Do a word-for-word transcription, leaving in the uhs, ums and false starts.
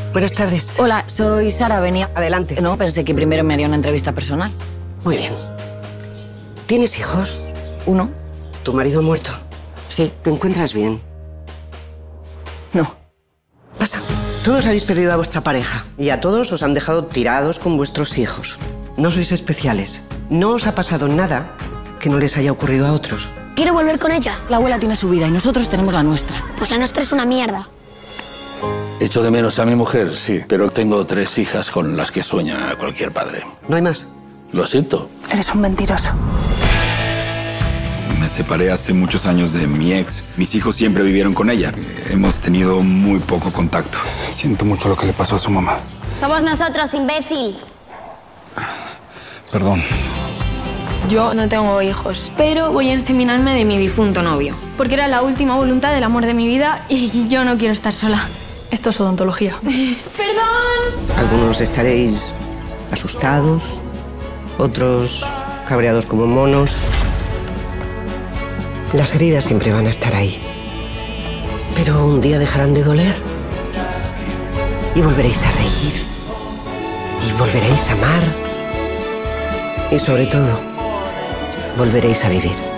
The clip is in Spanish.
Buenas tardes. Hola, soy Sara, venía... Adelante. No, pensé que primero me haría una entrevista personal. Muy bien. ¿Tienes hijos? ¿Uno? ¿Tu marido muerto? Sí. ¿Te encuentras bien? No. Pasa. Todos habéis perdido a vuestra pareja y a todos os han dejado tirados con vuestros hijos. No sois especiales. No os ha pasado nada que no les haya ocurrido a otros. Quiero volver con ella. La abuela tiene su vida y nosotros tenemos la nuestra. Pues la nuestra es una mierda. Echo de menos a mi mujer, sí, pero tengo tres hijas con las que sueña cualquier padre. ¿No hay más? Lo siento. Eres un mentiroso. Me separé hace muchos años de mi ex. Mis hijos siempre vivieron con ella. Hemos tenido muy poco contacto. Siento mucho lo que le pasó a su mamá. Somos nosotros, imbécil. Perdón. Yo no tengo hijos, pero voy a inseminarme de mi difunto novio. Porque era la última voluntad del amor de mi vida y yo no quiero estar sola. Esto es odontología. ¡Perdón! Algunos estaréis asustados, otros cabreados como monos. Las heridas siempre van a estar ahí. Pero un día dejarán de doler. Y volveréis a reír. Y volveréis a amar. Y sobre todo, volveréis a vivir.